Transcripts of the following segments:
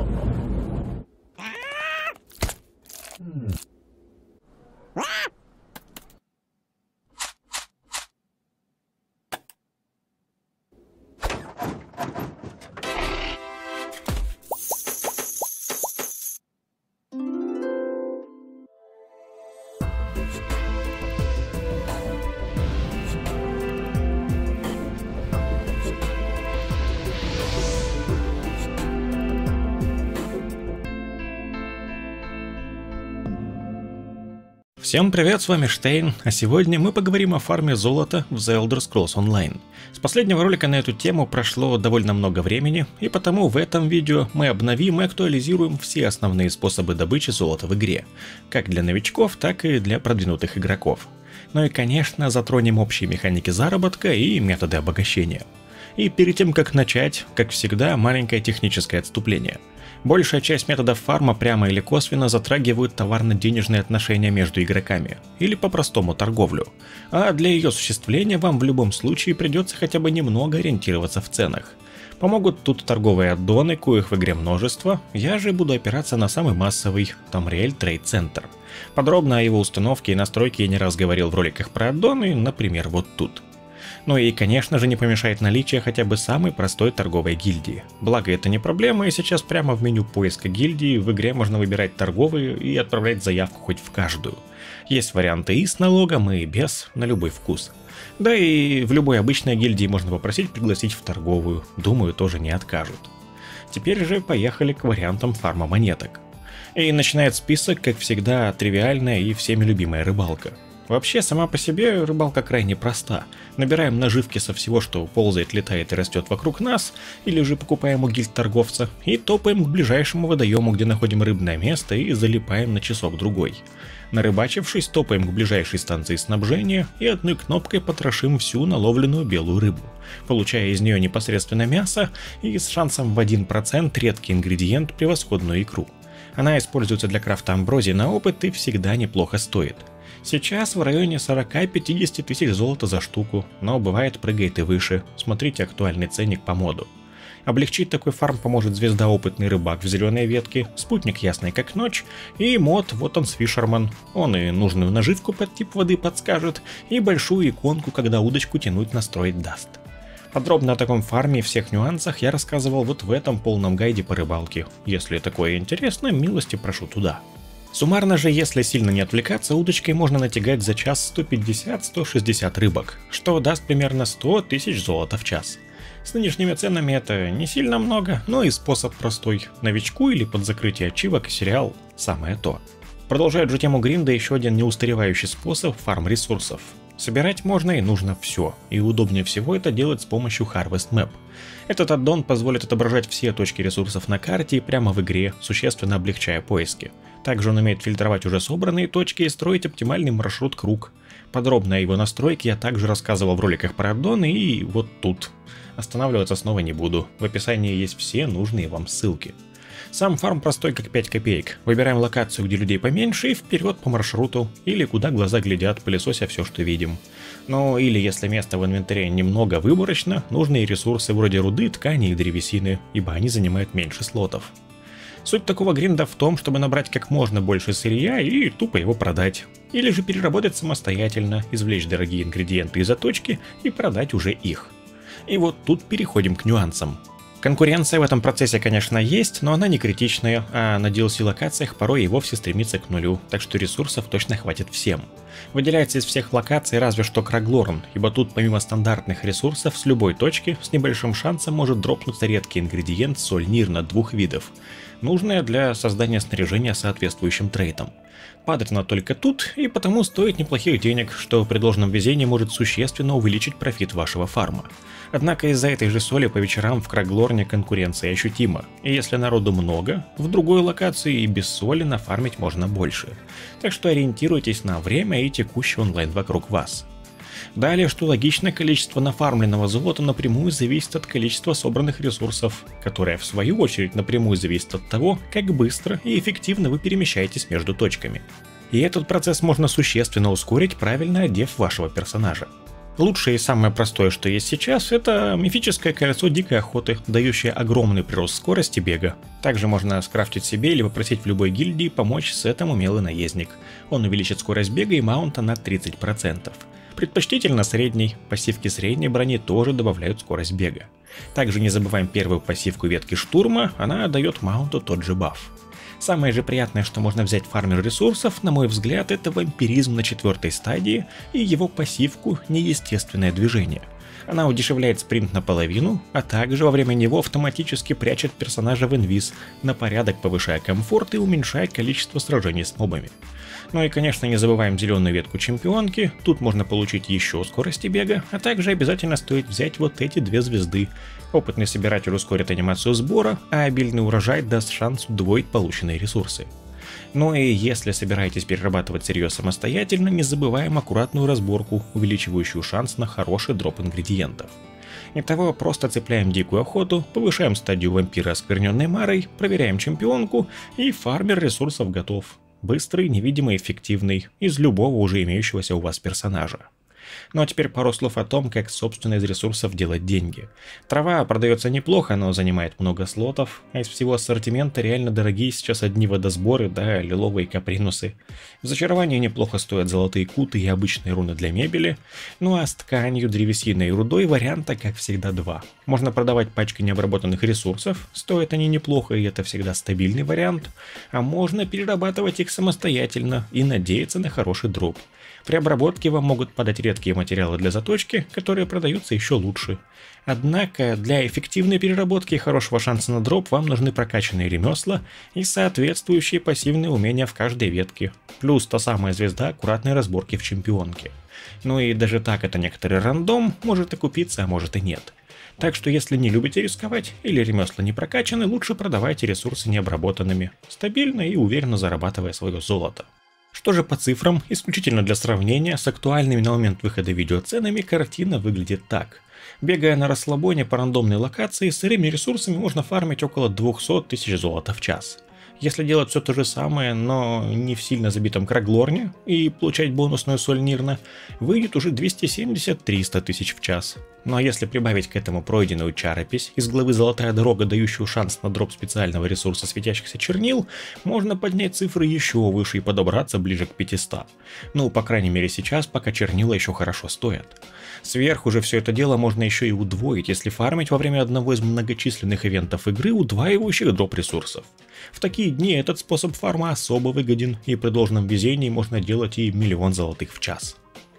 Всем привет, с вами Штейн, а сегодня мы поговорим о фарме золота в The Elder Scrolls Online. С последнего ролика на эту тему прошло довольно много времени, и потому в этом видео мы обновим и актуализируем все основные способы добычи золота в игре, как для новичков, так и для продвинутых игроков. Ну и конечно затронем общие механики заработка и методы обогащения. И перед тем как начать, как всегда, маленькое техническое отступление. Большая часть методов фарма прямо или косвенно затрагивают товарно-денежные отношения между игроками, или по-простому торговлю, а для ее осуществления вам в любом случае придется хотя бы немного ориентироваться в ценах. Помогут тут торговые аддоны, коих в игре множество, я же буду опираться на самый массовый Tamriel Trade Center. Подробно о его установке и настройке я не раз говорил в роликах про аддоны, например вот тут. Ну и конечно же не помешает наличие хотя бы самой простой торговой гильдии. Благо это не проблема, и сейчас прямо в меню поиска гильдии в игре можно выбирать торговые и отправлять заявку хоть в каждую. Есть варианты и с налогом, и без, на любой вкус. Да и в любой обычной гильдии можно попросить пригласить в торговую, думаю, тоже не откажут. Теперь же поехали к вариантам фарма монеток. И начинает список, как всегда, тривиальная и всеми любимая рыбалка. Вообще, сама по себе рыбалка крайне проста. Набираем наживки со всего, что ползает, летает и растет вокруг нас, или же покупаем у гильд-торговца, и топаем к ближайшему водоему, где находим рыбное место и залипаем на часок-другой. Нарыбачившись, топаем к ближайшей станции снабжения и одной кнопкой потрошим всю наловленную белую рыбу, получая из нее непосредственно мясо и с шансом в 1% редкий ингредиент превосходную икру. Она используется для крафта амброзии на опыт и всегда неплохо стоит. Сейчас в районе 40-50 тысяч золота за штуку, но бывает прыгает и выше, смотрите актуальный ценник по моду. Облегчить такой фарм поможет звезда опытный рыбак в зеленой ветке, спутник ясный как ночь и мод вот он с Фишерман. Он и нужную наживку под тип воды подскажет, и большую иконку, когда удочку тянуть настроить даст. Подробно о таком фарме и всех нюансах я рассказывал вот в этом полном гайде по рыбалке. Если такое интересно, милости прошу туда. Суммарно же, если сильно не отвлекаться, удочкой можно натягать за час 150-160 рыбок, что даст примерно 100 тысяч золота в час. С нынешними ценами это не сильно много, но и способ простой. Новичку или под закрытие ачивок сериал самое то. Продолжает же тему гринда еще один неустаревающий способ фарм ресурсов. Собирать можно и нужно все, и удобнее всего это делать с помощью Harvest Map. Этот аддон позволит отображать все точки ресурсов на карте прямо в игре, существенно облегчая поиски. Также он умеет фильтровать уже собранные точки и строить оптимальный маршрут круг. Подробно о его настройке я также рассказывал в роликах про аддоны и вот тут. Останавливаться снова не буду, в описании есть все нужные вам ссылки. Сам фарм простой как 5 копеек. Выбираем локацию, где людей поменьше, и вперед по маршруту, или куда глаза глядят, пылесося все, что видим. Ну или если места в инвентаре немного выборочно, нужные ресурсы вроде руды, ткани и древесины, ибо они занимают меньше слотов. Суть такого гринда в том, чтобы набрать как можно больше сырья и тупо его продать. Или же переработать самостоятельно, извлечь дорогие ингредиенты из заточки и продать уже их. И вот тут переходим к нюансам. Конкуренция в этом процессе, конечно, есть, но она не критичная, а на DLC-локациях порой и вовсе стремится к нулю, так что ресурсов точно хватит всем. Выделяется из всех локаций разве что Краглорн, ибо тут помимо стандартных ресурсов с любой точки с небольшим шансом может дропнуться редкий ингредиент соль Нирна двух видов, нужная для создания снаряжения соответствующим трейтом. Падает она только тут, и потому стоит неплохих денег, что при должном везении может существенно увеличить профит вашего фарма. Однако из-за этой же соли по вечерам в Краглорне конкуренция ощутима, и если народу много, в другой локации и без соли нафармить можно больше. Так что ориентируйтесь на время и текущий онлайн вокруг вас. Далее, что логично, количество нафармленного золота напрямую зависит от количества собранных ресурсов, которое в свою очередь напрямую зависит от того, как быстро и эффективно вы перемещаетесь между точками. И этот процесс можно существенно ускорить, правильно одев вашего персонажа. Лучшее и самое простое, что есть сейчас, это мифическое кольцо дикой охоты, дающее огромный прирост скорости бега. Также можно скрафтить себе или попросить в любой гильдии помочь с этим умелый наездник. Он увеличит скорость бега и маунта на 30%. Предпочтительно средний, пассивки средней брони тоже добавляют скорость бега. Также не забываем первую пассивку ветки штурма, она дает маунту тот же баф. Самое же приятное, что можно взять фармер ресурсов, на мой взгляд, это вампиризм на 4 стадии и его пассивку неестественное движение. Она удешевляет спринт наполовину, а также во время него автоматически прячет персонажа в инвиз, на порядок повышая комфорт и уменьшая количество сражений с мобами. Ну и конечно не забываем зеленую ветку чемпионки, тут можно получить еще скорости бега, а также обязательно стоит взять вот эти 2 звезды. Опытный собиратель ускорит анимацию сбора, а обильный урожай даст шанс удвоить полученные ресурсы. Ну и если собираетесь перерабатывать сырье самостоятельно, не забываем аккуратную разборку, увеличивающую шанс на хороший дроп ингредиентов. Итого просто цепляем дикую охоту, повышаем стадию вампира оскверненной Марой, проверяем чемпионку и фармер ресурсов готов. Быстрый, невидимый, эффективный, из любого уже имеющегося у вас персонажа. Ну а теперь пару слов о том, как собственно из ресурсов делать деньги. Трава продается неплохо, но занимает много слотов, а из всего ассортимента реально дорогие сейчас одни водосборы, да лиловые капринусы. В зачаровании неплохо стоят золотые куты и обычные руны для мебели, ну а с тканью, древесиной и рудой варианта как всегда 2. Можно продавать пачки необработанных ресурсов, стоят они неплохо и это всегда стабильный вариант, а можно перерабатывать их самостоятельно и надеяться на хороший дроп. При обработке вам могут подать редкие материалы для заточки, которые продаются еще лучше. Однако для эффективной переработки и хорошего шанса на дроп вам нужны прокачанные ремесла и соответствующие пассивные умения в каждой ветке, плюс та самая звезда аккуратной разборки в чемпионке. Ну и даже так это некоторый рандом, может и купиться, а может и нет. Так что если не любите рисковать или ремесла не прокачаны, лучше продавайте ресурсы необработанными, стабильно и уверенно зарабатывая свое золото. Что же по цифрам, исключительно для сравнения, с актуальными на момент выхода видео ценами картина выглядит так. Бегая на расслабоне по рандомной локации, с сырыми ресурсами можно фармить около 200 тысяч золота в час. Если делать все то же самое, но не в сильно забитом Краглорне и получать бонусную соль Нирна, выйдет уже 270-300 тысяч в час. Ну а если прибавить к этому пройденную чаропись из главы «Золотая дорога», дающую шанс на дроп специального ресурса светящихся чернил, можно поднять цифры еще выше и подобраться ближе к 500. Ну, по крайней мере сейчас, пока чернила еще хорошо стоят. Сверху же все это дело можно еще и удвоить, если фармить во время одного из многочисленных ивентов игры, удваивающих дроп ресурсов. В такие дни этот способ фарма особо выгоден, и при должном везении можно делать и 1 000 000 золотых в час.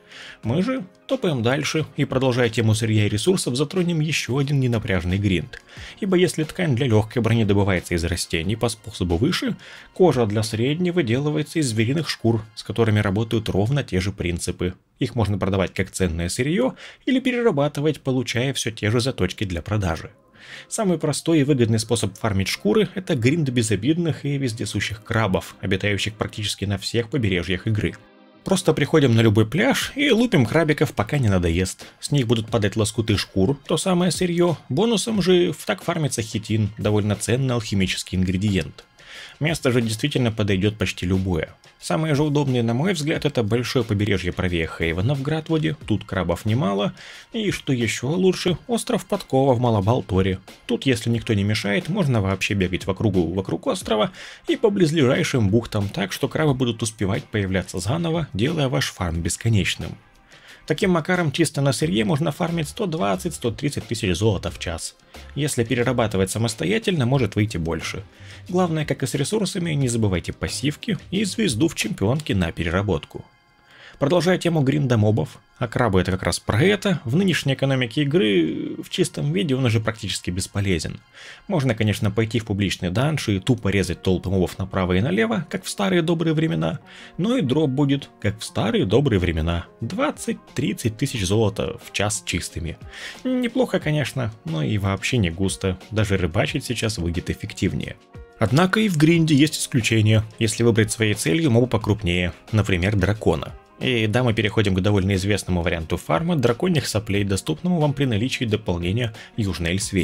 Мы же топаем дальше и, продолжая тему сырья и ресурсов, затронем еще один ненапряжный гринд. Ибо если ткань для легкой брони добывается из растений по способу выше, кожа для средней выделывается из звериных шкур, с которыми работают ровно те же принципы. Их можно продавать как ценное сырье или перерабатывать, получая все те же заточки для продажи. Самый простой и выгодный способ фармить шкуры – это гринд безобидных и вездесущих крабов, обитающих практически на всех побережьях игры. Просто приходим на любой пляж и лупим крабиков, пока не надоест. С них будут падать лоскуты шкур, то самое сырье. Бонусом же так фармится хитин, довольно ценный алхимический ингредиент. Место же действительно подойдет почти любое. Самое же удобное, на мой взгляд, это большое побережье правее Хейвена в Гратвуде, тут крабов немало, и, что еще лучше, остров Подкова в Малабалторе. Тут, если никто не мешает, можно вообще бегать вокруг острова и по близлежащим бухтам, так что крабы будут успевать появляться заново, делая ваш фарм бесконечным. Таким макаром чисто на сырье можно фармить 120-130 тысяч золота в час. Если перерабатывать самостоятельно, может выйти больше. Главное, как и с ресурсами, не забывайте пассивки и звезду в чемпионке на переработку. Продолжая тему гринда мобов, а крабы это как раз про это, в нынешней экономике игры в чистом виде он уже практически бесполезен. Можно, конечно, пойти в публичный данж и тупо резать толпы мобов направо и налево, как в старые добрые времена, но и дроп будет, как в старые добрые времена, 20-30 тысяч золота в час чистыми. Неплохо, конечно, но и вообще не густо, даже рыбачить сейчас выйдет эффективнее. Однако и в гринде есть исключения, если выбрать своей целью моба покрупнее, например, дракона. И да, мы переходим к довольно известному варианту фарма драконьих соплей, доступному вам при наличии дополнения Южный Эльсвейр.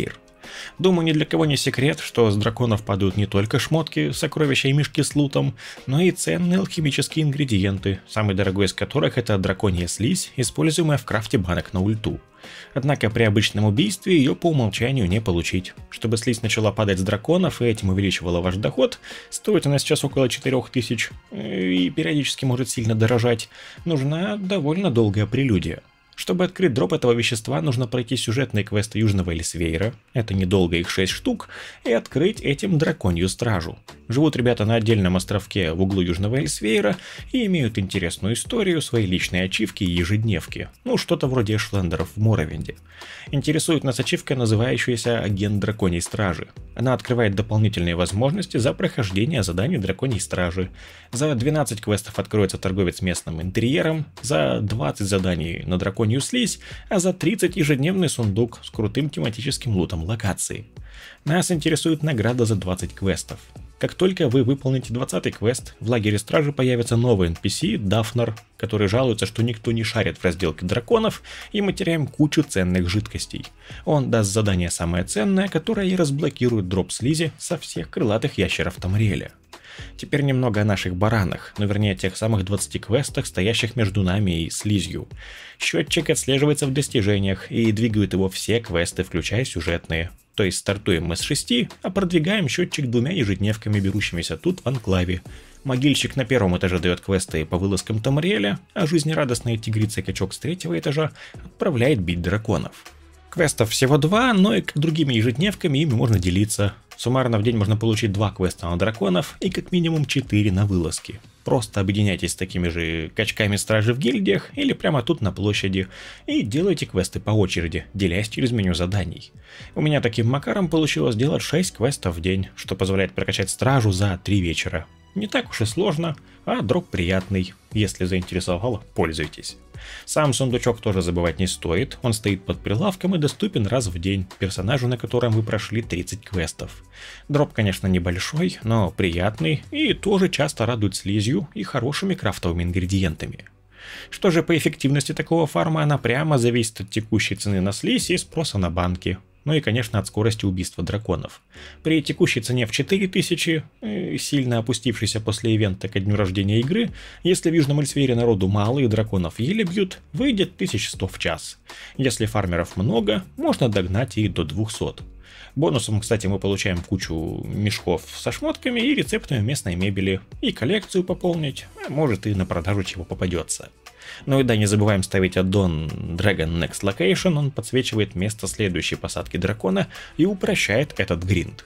Думаю, ни для кого не секрет, что с драконов падают не только шмотки, сокровища и мешки с лутом, но и ценные алхимические ингредиенты, самый дорогой из которых это драконья слизь, используемая в крафте банок на ульту. Однако при обычном убийстве ее по умолчанию не получить. Чтобы слизь начала падать с драконов и этим увеличивала ваш доход, стоит она сейчас около 4000 и периодически может сильно дорожать, нужна довольно долгая прелюдия. Чтобы открыть дроп этого вещества, нужно пройти сюжетные квесты Южного Эльсвейра, это недолго, их 6 штук, и открыть этим драконью стражу. Живут ребята на отдельном островке в углу Южного Эльсвейра и имеют интересную историю, свои личные ачивки и ежедневки, ну что-то вроде эшлендеров в Моровинде. Интересует нас ачивка, называющаяся «Агент драконьей стражи». Она открывает дополнительные возможности за прохождение заданий драконьей стражи. За 12 квестов откроется торговец местным интерьером, за 20 заданий на драконью слизь, а за 30 ежедневный сундук с крутым тематическим лутом локации. Нас интересует награда за 20 квестов. Как только вы выполните 20-й квест, в лагере стражи появится новый NPC Дафнер, который жалуется, что никто не шарит в разделке драконов, и мы теряем кучу ценных жидкостей. Он даст задание самое ценное, которое и разблокирует дроп слизи со всех крылатых ящеров Тамриэля. Теперь немного о наших баранах, ну вернее тех самых 20 квестах, стоящих между нами и слизью. Счетчик отслеживается в достижениях и двигают его все квесты, включая сюжетные. То есть стартуем мы с 6, а продвигаем счетчик 2 ежедневками, берущимися тут в анклаве. Могильщик на первом этаже дает квесты по вылазкам Тамриэля, а жизнерадостная тигрица и качок с 3-го этажа отправляет бить драконов. Квестов всего 2, но и как другими ежедневками ими можно делиться. Суммарно в день можно получить 2 квеста на драконов и как минимум 4 на вылазки. Просто объединяйтесь с такими же качками стражи в гильдиях или прямо тут на площади и делайте квесты по очереди, делясь через меню заданий. У меня таким макаром получилось делать 6 квестов в день, что позволяет прокачать стражу за 3 вечера. Не так уж и сложно, а дроп приятный. Если заинтересовало, пользуйтесь. Сам сундучок тоже забывать не стоит, он стоит под прилавком и доступен раз в день, персонажу, на котором вы прошли 30 квестов. Дроп, конечно, небольшой, но приятный и тоже часто радует слизью и хорошими крафтовыми ингредиентами. Что же по эффективности такого фарма, она прямо зависит от текущей цены на слизь и спроса на банки. Ну и, конечно, от скорости убийства драконов. При текущей цене в 4000, сильно опустившейся после ивента ко дню рождения игры, если в Южном Эльсвейре народу мало и драконов еле бьют, выйдет 1100 в час. Если фармеров много, можно догнать и до 200. Бонусом, кстати, мы получаем кучу мешков со шмотками и рецептами местной мебели, и коллекцию пополнить, а может и на продажу чего попадется. Ну и да, не забываем ставить аддон Dragon Next Location, он подсвечивает место следующей посадки дракона и упрощает этот гринд.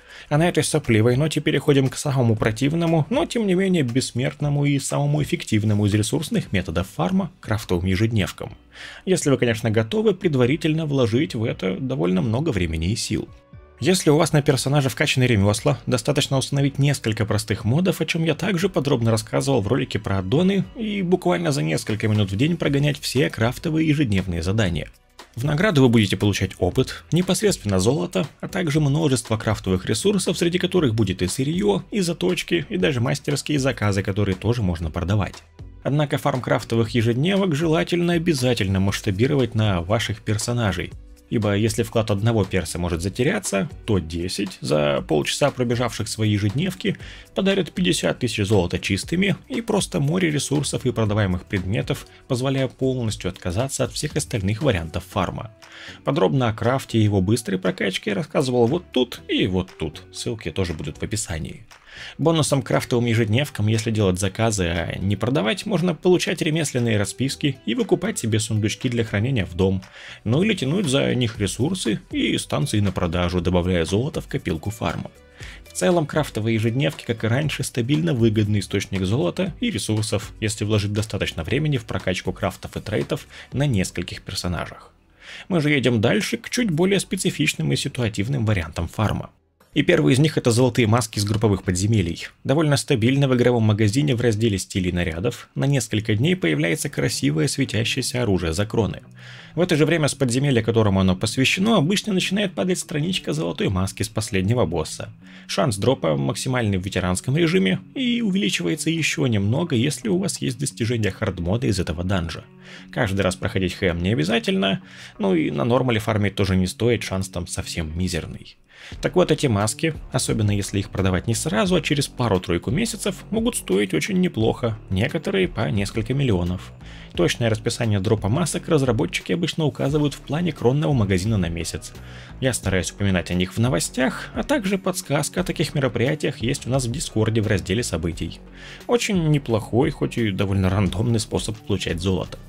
А на этой сопливой ноте переходим к самому противному, но тем не менее бессмертному и самому эффективному из ресурсных методов фарма – крафтовым ежедневкам. Если вы, конечно, готовы предварительно вложить в это довольно много времени и сил. Если у вас на персонаже вкачаны ремесла, достаточно установить несколько простых модов, о чем я также подробно рассказывал в ролике про аддоны, и буквально за несколько минут в день прогонять все крафтовые ежедневные задания. В награду вы будете получать опыт, непосредственно золото, а также множество крафтовых ресурсов, среди которых будет и сырье, и заточки, и даже мастерские заказы, которые тоже можно продавать. Однако фарм крафтовых ежедневок желательно обязательно масштабировать на ваших персонажей. Ибо если вклад одного перса может затеряться, то 10, за полчаса пробежавших свои ежедневки, подарят 50 тысяч золота чистыми и просто море ресурсов и продаваемых предметов, позволяя полностью отказаться от всех остальных вариантов фарма. Подробно о крафте и его быстрой прокачке я рассказывал вот тут и вот тут, ссылки тоже будут в описании. Бонусом к крафтовым ежедневкам, если делать заказы, а не продавать, можно получать ремесленные расписки и выкупать себе сундучки для хранения в дом, ну или тянуть за них ресурсы и станции на продажу, добавляя золото в копилку фарма. В целом, крафтовые ежедневки, как и раньше, стабильно выгодный источник золота и ресурсов, если вложить достаточно времени в прокачку крафтов и трейтов на нескольких персонажах. Мы же едем дальше к чуть более специфичным и ситуативным вариантам фарма. И первый из них — это золотые маски из групповых подземелий. Довольно стабильно в игровом магазине в разделе стилей нарядов на несколько дней появляется красивое светящееся оружие за кроны. В это же время с подземелья, которому оно посвящено, обычно начинает падать страничка золотой маски с последнего босса. Шанс дропа максимальный в ветеранском режиме и увеличивается еще немного, если у вас есть достижение хардмода из этого данжа. Каждый раз проходить ХМ не обязательно, ну и на нормале фармить тоже не стоит, шанс там совсем мизерный. Так вот, эти маски, особенно если их продавать не сразу, а через пару-тройку месяцев, могут стоить очень неплохо, некоторые по несколько миллионов. Точное расписание дропа масок разработчики обычно указывают в плане кронного магазина на месяц. Я стараюсь упоминать о них в новостях, а также подсказка о таких мероприятиях есть у нас в Дискорде в разделе событий. Очень неплохой, хоть и довольно рандомный способ получать золото.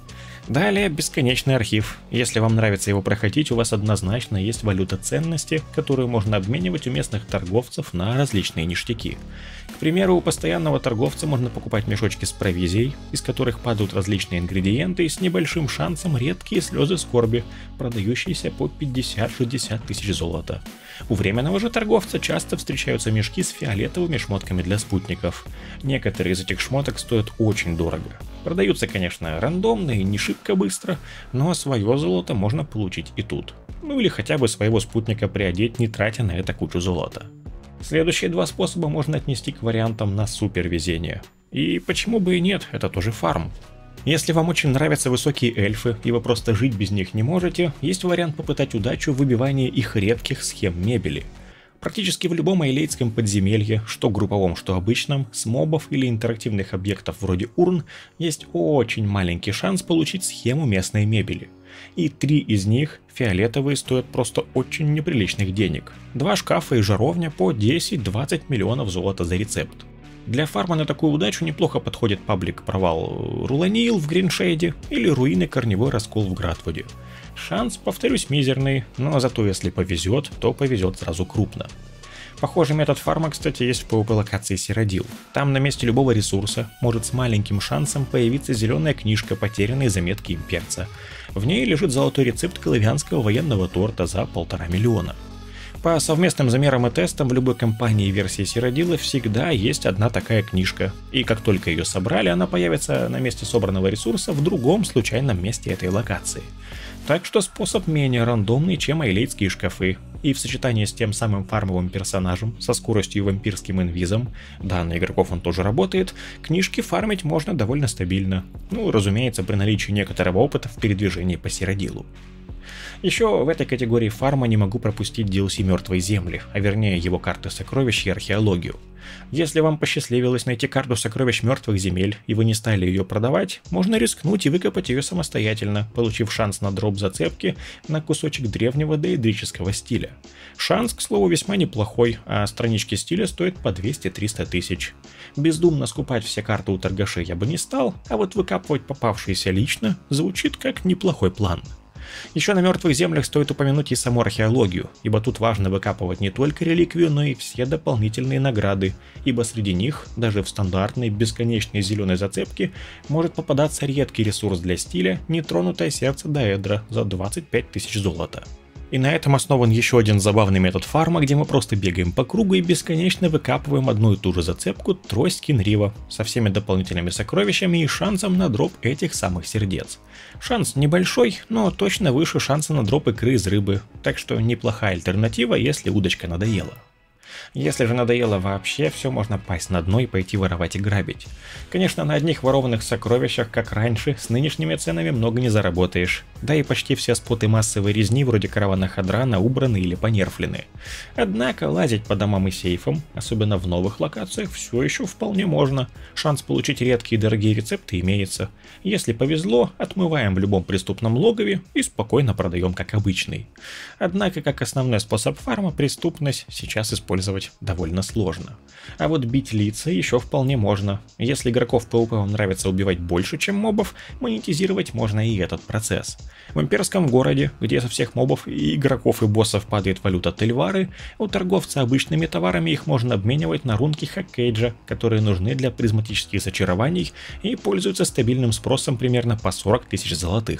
Далее бесконечный архив. Если вам нравится его проходить, у вас однозначно есть валюта ценности, которую можно обменивать у местных торговцев на различные ништяки. К примеру, у постоянного торговца можно покупать мешочки с провизией, из которых падают различные ингредиенты, и с небольшим шансом редкие слезы скорби, продающиеся по 50-60 тысяч золота. У временного же торговца часто встречаются мешки с фиолетовыми шмотками для спутников. Некоторые из этих шмоток стоят очень дорого. Продаются, конечно, рандомно и не шибко быстро, но свое золото можно получить и тут. Ну или хотя бы своего спутника приодеть, не тратя на это кучу золота. Следующие два способа можно отнести к вариантам на супер везение. И почему бы и нет, это тоже фарм. Если вам очень нравятся высокие эльфы, и вы просто жить без них не можете, есть вариант попытать удачу в выбивании их редких схем мебели. Практически в любом айлейтском подземелье, что групповом, что обычном, с мобов или интерактивных объектов вроде урн, есть очень маленький шанс получить схему местной мебели. И 3 из них, фиолетовые, стоят просто очень неприличных денег. 2 шкафа и жаровня по 10-20 миллионов золота за рецепт. Для фарма на такую удачу неплохо подходит паблик Провал Руланил в Гриншейде или Руины Корневой Раскол в Гратвуде. Шанс, повторюсь, мизерный, но зато если повезет, то повезет сразу крупно. Похожий метод фарма, кстати, есть в PvP-локации Сиродил. Там на месте любого ресурса может с маленьким шансом появиться зеленая книжка потерянной заметки имперца. В ней лежит золотой рецепт колывианского военного торта за 1,5 миллиона. По совместным замерам и тестам в любой компании версии Сиродила всегда есть одна такая книжка, и как только ее собрали, она появится на месте собранного ресурса в другом случайном месте этой локации. Так что способ менее рандомный, чем айлейтские шкафы, и в сочетании с тем самым фармовым персонажем со скоростью и вампирским инвизом, да, на игроков он тоже работает, книжки фармить можно довольно стабильно, ну, разумеется, при наличии некоторого опыта в передвижении по Сиродилу. Еще в этой категории фарма не могу пропустить DLC Мертвой Земли, а вернее его карты сокровищ и археологию. Если вам посчастливилось найти карту сокровищ Мертвых Земель и вы не стали ее продавать, можно рискнуть и выкопать ее самостоятельно, получив шанс на дроп зацепки на кусочек древнего доэдрического стиля. Шанс, к слову, весьма неплохой, а странички стиля стоят по 200-300 тысяч. Бездумно скупать все карты у торгашей я бы не стал, а вот выкапывать попавшиеся лично звучит как неплохой план. Еще на Мертвых Землях стоит упомянуть и саму археологию, ибо тут важно выкапывать не только реликвию, но и все дополнительные награды, ибо среди них, даже в стандартной бесконечной зеленой зацепке, может попадаться редкий ресурс для стиля нетронутое сердце Даэдра за 25 тысяч золота. И на этом основан еще один забавный метод фарма, где мы просто бегаем по кругу и бесконечно выкапываем одну и ту же зацепку трость Кинрива со всеми дополнительными сокровищами и шансом на дроп этих самых сердец. Шанс небольшой, но точно выше шанса на дроп икры из рыбы, так что неплохая альтернатива, если удочка надоела. Если же надоело вообще, все можно пасть на дно и пойти воровать и грабить. Конечно, на одних ворованных сокровищах, как раньше, с нынешними ценами много не заработаешь. Да и почти все споты массовой резни вроде каравана Хадрана убраны или понерфлены. Однако лазить по домам и сейфам, особенно в новых локациях, все еще вполне можно. Шанс получить редкие и дорогие рецепты имеется. Если повезло, отмываем в любом преступном логове и спокойно продаем как обычный. Однако, как основной способ фарма, преступность сейчас использовать довольно сложно. А вот бить лица еще вполне можно. Если игроков PvP вам нравится убивать больше, чем мобов, монетизировать можно и этот процесс. В имперском городе, где со всех мобов и игроков и боссов падает валюта Тельвары, у торговца обычными товарами их можно обменивать на рунки Хаккейджа, которые нужны для призматических зачарований и пользуются стабильным спросом примерно по 40 тысяч золотых.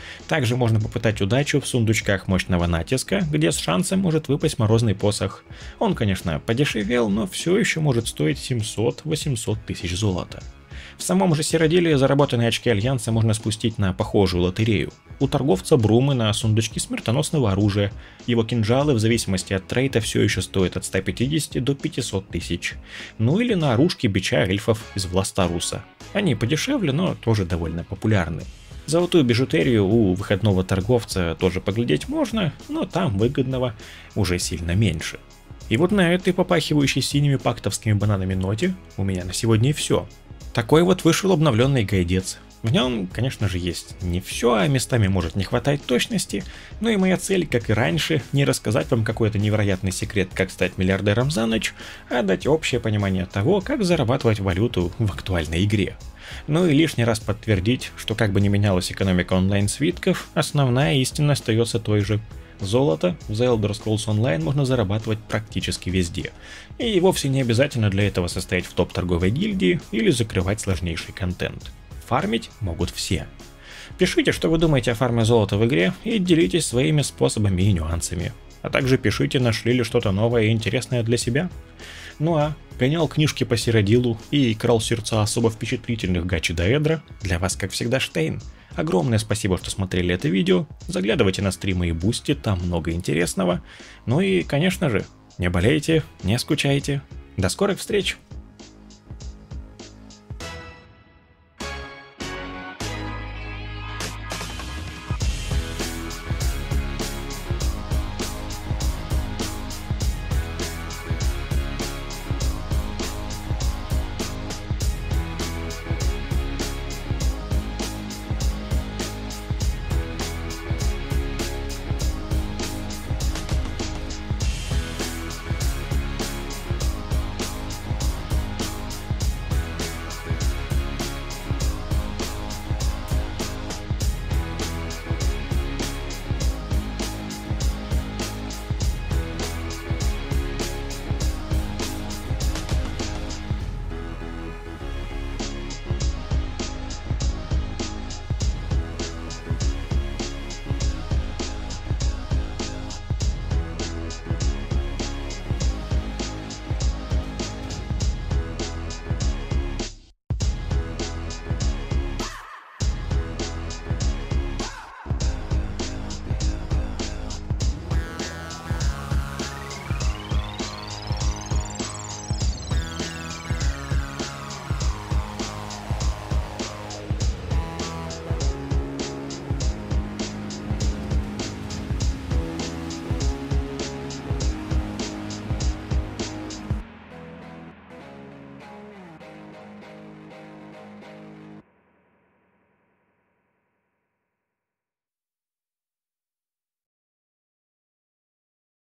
Также можно попытать удачу в сундучках мощного натиска, где с шансом может выпасть морозный посох. Он, конечно, подешевел, но все еще может стоить 700-800 тысяч золота. В самом же сироделии заработанные очки Альянса можно спустить на похожую лотерею. У торговца Брумы на сундучки смертоносного оружия. Его кинжалы в зависимости от трейта все еще стоят от 150 до 500 тысяч. Ну или на оружки бича эльфов из Властаруса. Они подешевле, но тоже довольно популярны. Золотую бижутерию у выходного торговца тоже поглядеть можно, но там выгодного уже сильно меньше. И вот на этой попахивающей синими пактовскими бананами ноте у меня на сегодня и все. Такой вот вышел обновленный гайдец. В нем, конечно же, есть не все, а местами может не хватать точности, но и моя цель, как и раньше, не рассказать вам какой-то невероятный секрет, как стать миллиардером за ночь, а дать общее понимание того, как зарабатывать валюту в актуальной игре. Ну и лишний раз подтвердить, что как бы ни менялась экономика онлайн-свитков, основная истина остается той же. Золото в The Elder Scrolls Online можно зарабатывать практически везде, и вовсе не обязательно для этого состоять в топ-торговой гильдии или закрывать сложнейший контент. Фармить могут все. Пишите, что вы думаете о фарме золота в игре, и делитесь своими способами и нюансами. А также пишите, нашли ли что-то новое и интересное для себя. Ну а гонял книжки по сиродилу и крал сердца особо впечатлительных гачи-доэдра, для вас, как всегда, Штейн. Огромное спасибо, что смотрели это видео, заглядывайте на стримы и бусти, там много интересного. Ну и, конечно же, не болейте, не скучайте. До скорых встреч!